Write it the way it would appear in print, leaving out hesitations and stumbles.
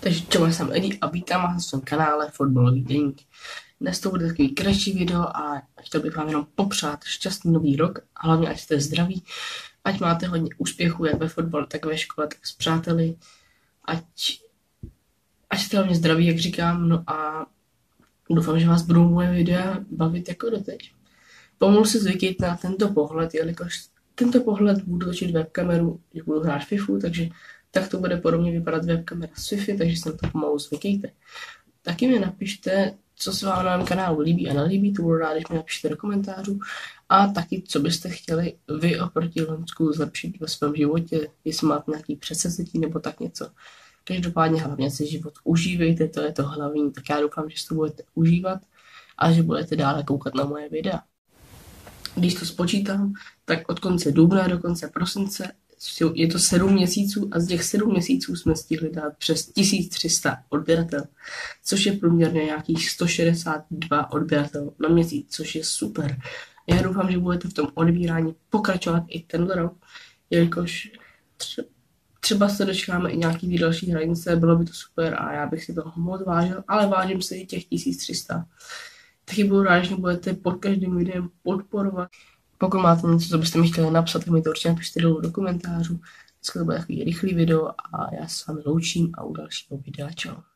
Takže čau, já jsem Edi a vítám vás na svém kanále Fotbalový deník. Dnes to bude takový kratší video a chtěl bych vám jenom popřát šťastný nový rok a hlavně ať jste zdraví, ať máte hodně úspěchů jak ve fotbalu, tak ve škole, tak s přáteli, ať jste hlavně zdraví, jak říkám, no a doufám, že vás budou moje videa bavit jako doteď. Pomalu si zvykněte na tento pohled, jelikož tento pohled budu točit webkameru, že budu hrát FIFU, takže tak to bude podobně vypadat webkamera z Wi-Fi, takže se na to pomalu zvykněte. Taky mi napište, co se vám na mém kanálu líbí a nelíbí, to budu rád, když mi napište do komentářů. A taky, co byste chtěli vy oproti loňsku zlepšit ve svém životě, jestli máte nějaký předsevzetí nebo tak něco. Každopádně hlavně si život užívejte, to je to hlavní, tak já doufám, že si to budete užívat a že budete dále koukat na moje videa. Když to spočítám, tak od konce dubna do konce prosince je to 7 měsíců a z těch 7 měsíců jsme stihli dát přes 1300 odběratel, což je průměrně nějakých 162 odběratel na měsíc, což je super. Já doufám, že budete v tom odbírání pokračovat i tenhle rok, jelikož třeba se dočkáme i nějaký další hranice, bylo by to super a já bych si toho moc vážil, ale vážím si i těch 1300. Taky budu rád, že budete pod každým videem podporovat. Pokud máte něco, co byste mi chtěli napsat, tak mi to určitě napište dolů do komentářů. Dneska to bude takový rychlý video a já se s vámi loučím a u dalšího videa čau.